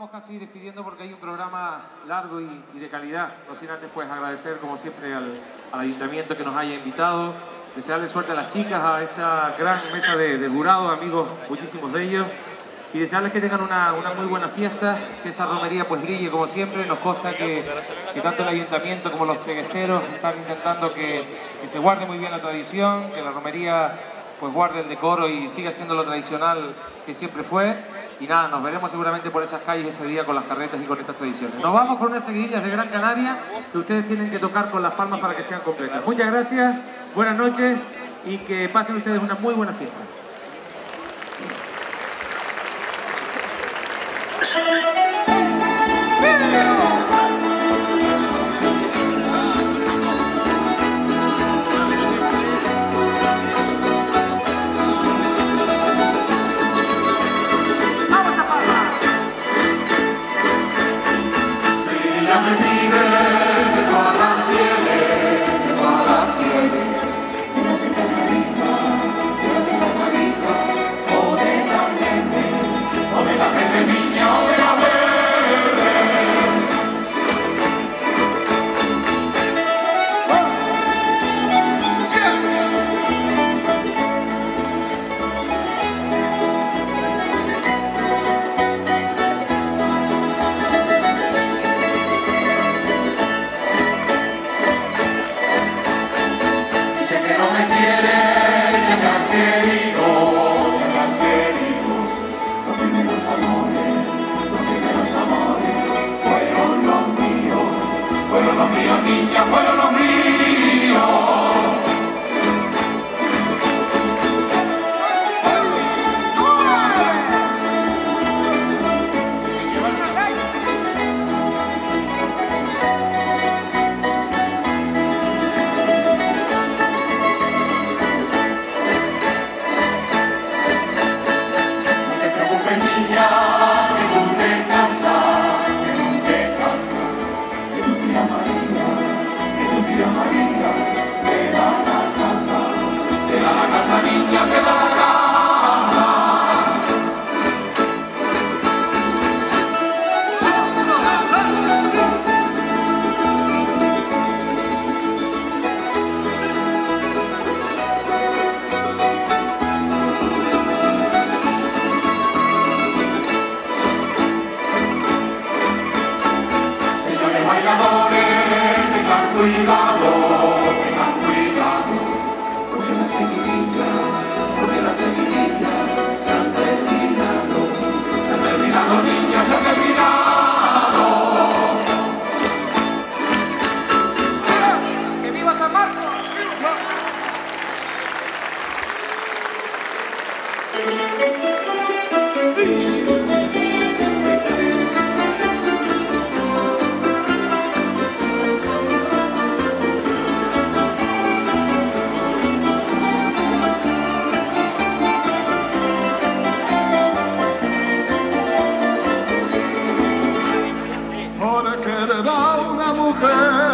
estamos casi despidiendo porque hay un programa largo y de calidad. No sin antes pues agradecer como siempre al ayuntamiento que nos haya invitado, desearle suerte a las chicas, a esta gran mesa de jurados, amigos, muchísimos de ellos, y desearles que tengan una muy buena fiesta, que esa romería pues brille como siempre. Nos consta que tanto el ayuntamiento como los teguesteros están intentando que se guarde muy bien la tradición, que la romería pues guarde el decoro y siga siendo lo tradicional que siempre fue. Y nada, nos veremos seguramente por esas calles ese día con las carretas y con estas tradiciones. Nos vamos con unas seguidillas de Gran Canaria que ustedes tienen que tocar con las palmas para que sean completas. Muchas gracias, buenas noches y que pasen ustedes una muy buena fiesta. Una mujer